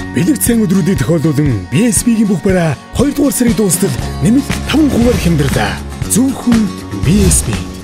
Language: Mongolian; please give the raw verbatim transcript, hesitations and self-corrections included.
Бэлэгт сайн өдрүүдийг тохиолдуулан би эс би-ийн бүх бараа хоёрдугаар сарын дуустал нэмэлт таван хувиар хямдралаа. Зөвхөн би эс би